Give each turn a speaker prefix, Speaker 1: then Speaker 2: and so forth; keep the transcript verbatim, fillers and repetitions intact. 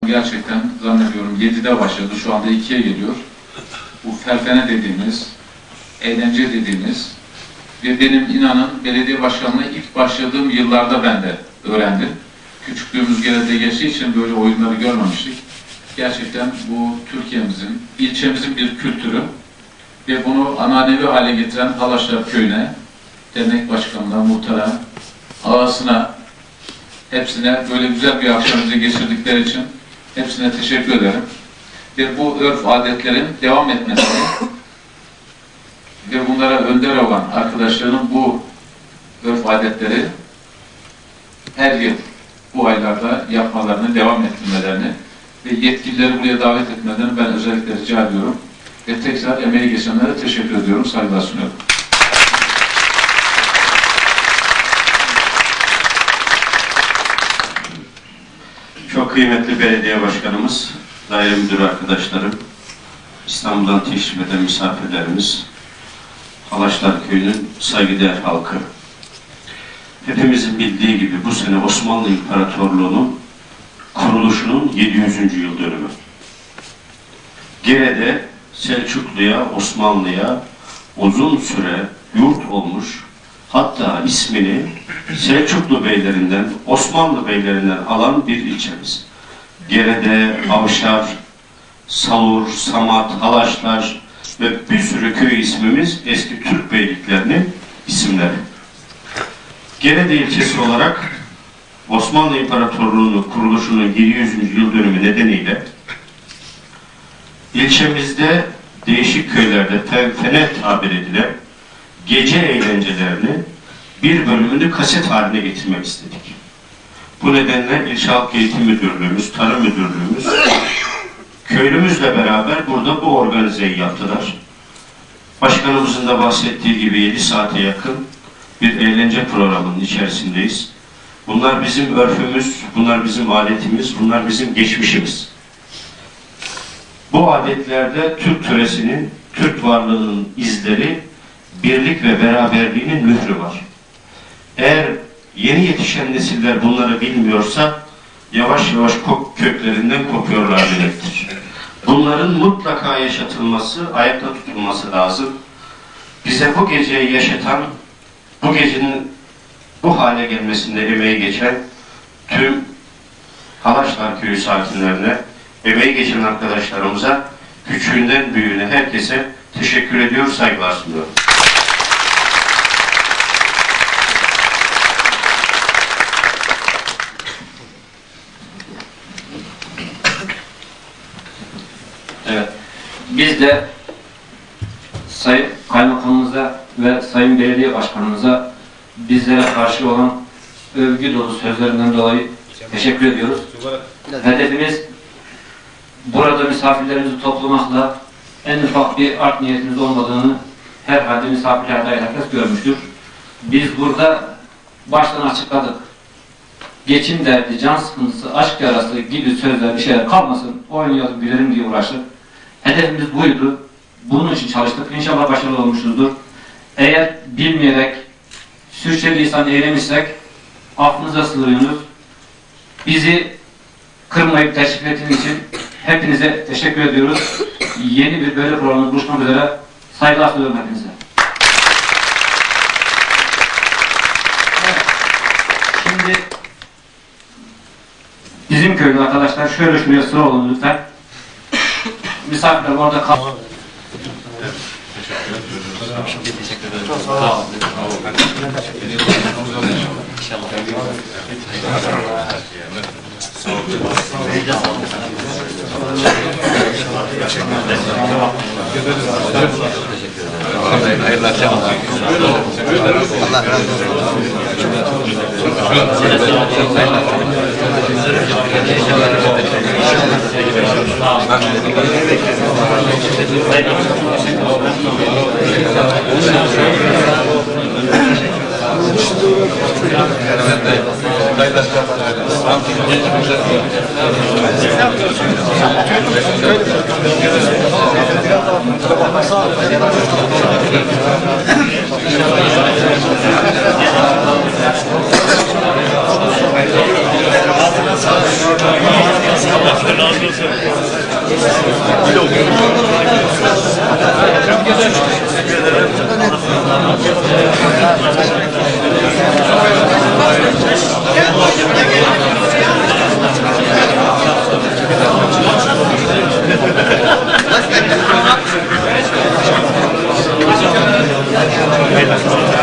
Speaker 1: gerçekten zannediyorum yedide başladı, şu anda ikiye geliyor. Bu ferfene dediğimiz, eğlence dediğimiz ve benim inanın belediye başkanlığı ilk başladığım yıllarda ben de öğrendim. Küçüklüğümüz geride geçtiği için böyle oyunları görmemiştik. Gerçekten bu Türkiye'mizin, ilçemizin bir kültürü ve bunu ananevi hale getiren Halaşlar Köyü'ne, dernek başkanına, muhtara, ağasına, hepsine böyle güzel bir akşam bize geçirdikleri için hepsine teşekkür ederim. Ve bu örf adetlerin devam etmesini ve bunlara önder olan arkadaşlarının bu örf adetleri her yıl bu aylarda yapmalarını, devam ettirmelerini ve yetkilileri buraya davet etmelerini ben özellikle rica ediyorum. Ve tekrar emeği geçenlere teşekkür ediyorum, saygılar sunuyorum.
Speaker 2: Çok kıymetli belediye başkanımız, daire müdürü arkadaşlarım, İstanbul'dan teşrif eden misafirlerimiz, Halaşlar Köyü'nün saygıdeğer halkı. Hepimizin bildiği gibi bu sene Osmanlı İmparatorluğu'nun kuruluşunun yedi yüzüncü yıl dönümü. Gere'de Selçuklu'ya, Osmanlı'ya uzun süre yurt olmuş, hatta ismini Selçuklu beylerinden, Osmanlı beylerinden alan bir ilçemiz. Gere'de Avşar, Salur, Samat, Halaşlar ve bir sürü köy ismimiz eski Türk beyliklerinin isimleri. Gere'de ilçesi olarak Osmanlı İmparatorluğu'nun kuruluşunun yedi yüzüncü yıl dönümü nedeniyle ilçemizde değişik köylerde fenfene tabir edilen gece eğlencelerini bir bölümünü kaset haline getirmek istedik. Bu nedenle İlçe Halk Eğitim Müdürlüğümüz, Tarım Müdürlüğümüz köylümüzle beraber burada bu organizeyi yaptılar. Başkanımızın da bahsettiği gibi yedi saate yakın bir eğlence programının içerisindeyiz. Bunlar bizim örfümüz, bunlar bizim adetimiz, bunlar bizim geçmişimiz. Bu adetlerde Türk töresinin, Türk varlığının izleri, birlik ve beraberliğinin mührü var. Eğer yeni yetişen nesiller bunları bilmiyorsa yavaş yavaş köklerinden kopuyorlar demektir. Bunların mutlaka yaşatılması, ayakta tutulması lazım. Bize bu geceyi yaşatan, bu gecenin bu hale gelmesinde emeği geçen tüm Halaşlar Köyü sakinlerine, emeği geçen arkadaşlarımıza, küçüğünden büyüğüne herkese teşekkür ediyor, saygılar sunuyorum.
Speaker 3: Evet, biz de Sayın Kaymakamımıza ve Sayın Belediye Başkanımıza bizlere karşı olan övgü dolu sözlerinden dolayı teşekkür ediyoruz. Hedefimiz burada misafirlerimizi toplamakla en ufak bir art niyetimiz olmadığını herhalde misafirler dair herkes görmüştür. Biz burada baştan açıkladık. Geçim derdi, can sıkıntısı, aşk yarası gibi sözler bir şeyler kalmasın, oynayalım, gülelim diye uğraştık. Hedefimiz buydu. Bunun için çalıştık. İnşallah başarılı olmuşuzdur. Eğer bilmeyerek sürçülisan eylemişsek aklınıza sığınıyoruz. Bizi kırmayıp teşvik ettiğiniz için hepinize teşekkür ediyoruz. Yeni bir böyle programda buluşmak üzere. Saygılar sunuyorum hepinize. Evet. Şimdi bizim köylü arkadaşlar şöyle şuraya sıra olun lütfen. Misafirler orada kal.
Speaker 4: Evet. Teşekkür ederim. Çok sağ olun. İnşallah. Hayırlı akşamlar. Allah razı olsun. Hayırlı akşamlar.